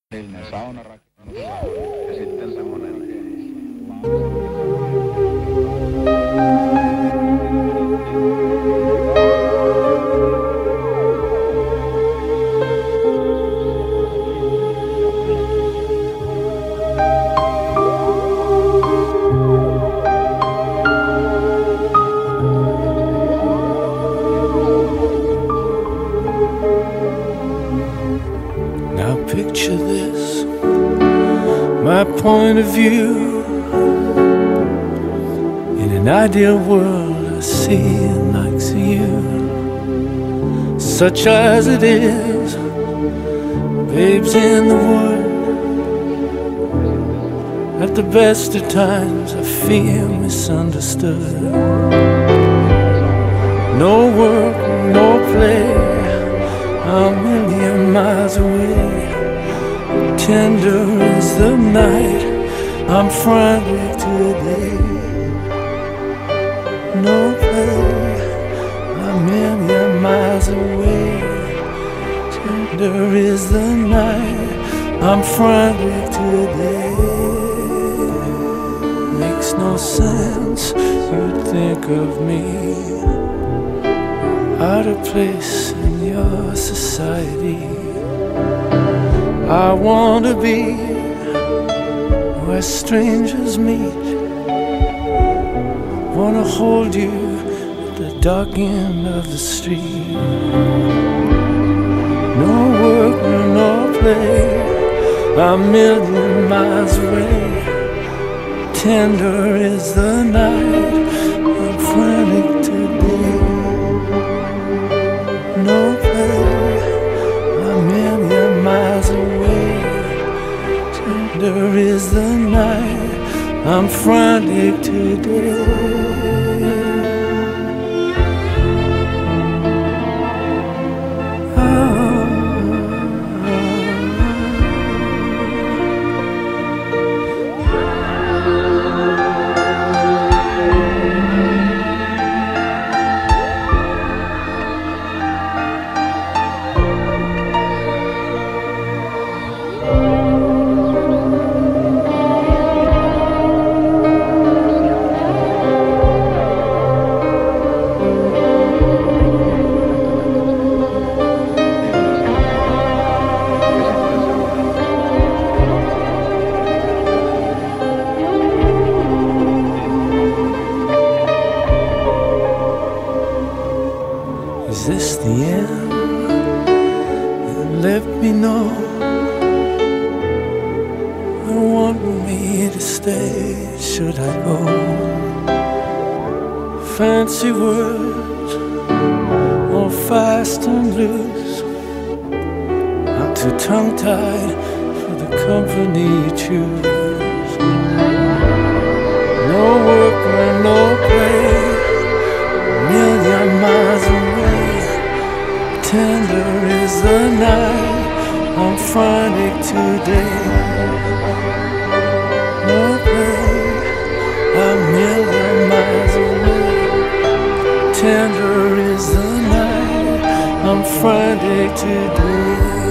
Eilinen saunarakennus ja sitten semmonen Now picture this, my point of view. In an ideal world I see it like you. Such as it is, babes in the wood. At the best of times I feel misunderstood. No work, no play, a million miles away. Tender is the night, I'm frantic today. No play, a million miles away. Tender is the night, I'm frantic today. Makes no sense, you'd think of me out of place in your society. I want to be where strangers meet. Want to hold you at the dark end of the street. No work, no play, a million miles away. Tender is the night, I'm frantic today. No play, a million miles away. Tender is the night, I'm frantic today. Is this the end? Then let me know. I want me to stay, should I go? Fancy words, all fast and loose. I'm too tongue-tied for the company you choose. No work or no play, a million miles away. Tender is the night, I'm frantic today. No play, a million miles away. Tender is the night, I'm frantic today.